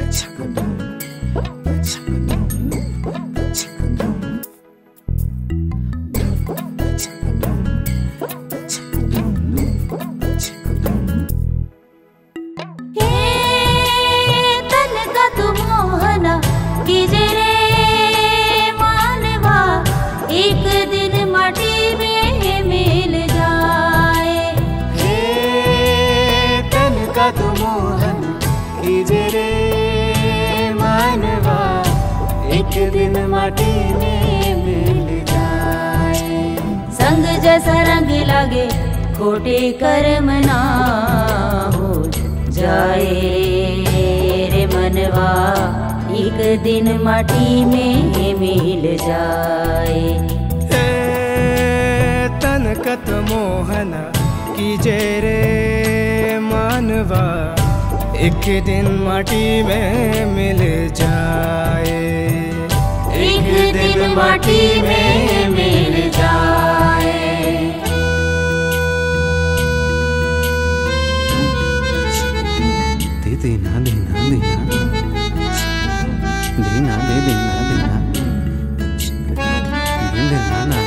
एक दिन माटी में मिल जाए। संग जैसा रंग लागे खोटे कर्म ना हो जाए रे मनवा, एक दिन माटी में मिल जाए। तन कत मोहन कीजे रे मानवा, एक दिन माटी में मिल जाए। एक दिन माटी में मिल जाए। दे देना देना देना देना दे देना देना देना ना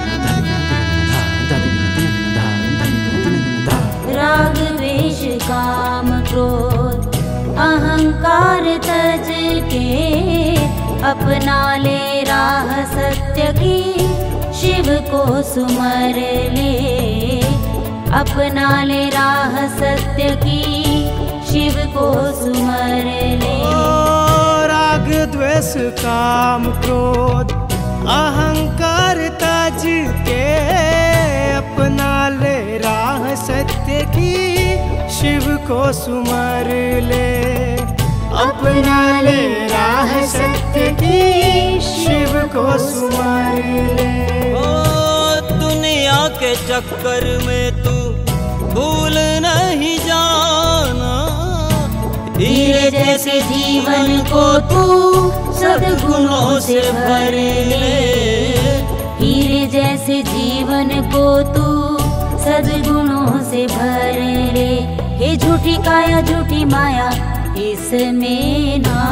राग द्वेष काम क्रोध अहंकार तज के, अपना ले राह सत्य की शिव को सुमर ले। अपना ले राह सत्य की शिव को सुमर ले। राग द्वेष काम क्रोध अहंकार तज के, अपना ले राह सत्य की शिव को सुमर ले। अपना ले राह सत्य की शिव को सुमर ले। ओ दुनिया के चक्कर में तू भूल नहीं जाना, हीरे जैसे जीवन को तू सद्गुणों से भर ले। हीरे जैसे जीवन को तू सद्गुणों से भर ले। हे झूठी काया झूठी माया इसमें ना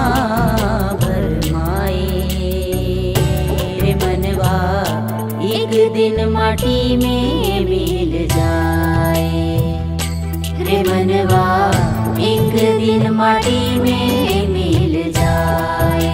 भरमाए रे मनवा, एक दिन माटी में मिल जाए। रे मनवा एक दिन माटी में मिल जाए।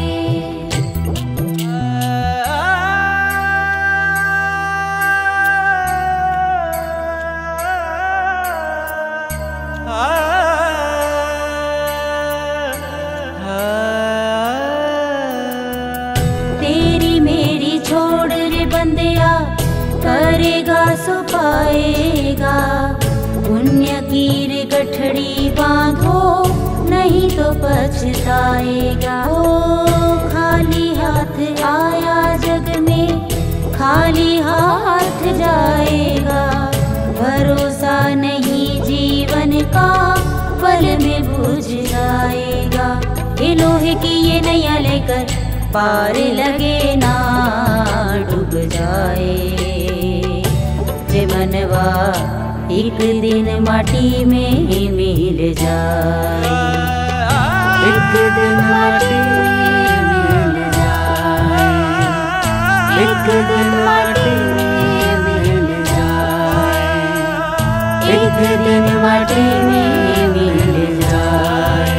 तेरी मेरी छोड़ रे बंदिया, करेगा सो पाएगा। पुण्य की रे गठड़ी बांधो, नहीं तो पछताएगा। ओ खाली हाथ आया जग में, खाली हाथ जाएगा। भरोसा नहीं जीवन का, पल में बुझ जाएगा। ये लोहे की ये नैया लेकर पार लगे ना डूब जाए रे मनवा, एक दिन माटी में मिल जाए। एक दिन माटी में मिल जाए। एक दिन माटी में मिल जाए। एक दिन माटी में मिल जाए।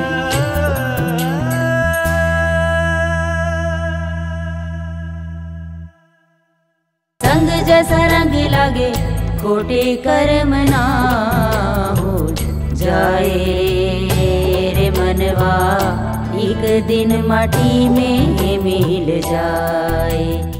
संग जैसा रंग लागे खोटे कर्म ना हो जाए रे मनवा, एक दिन माटी में मिल जाए।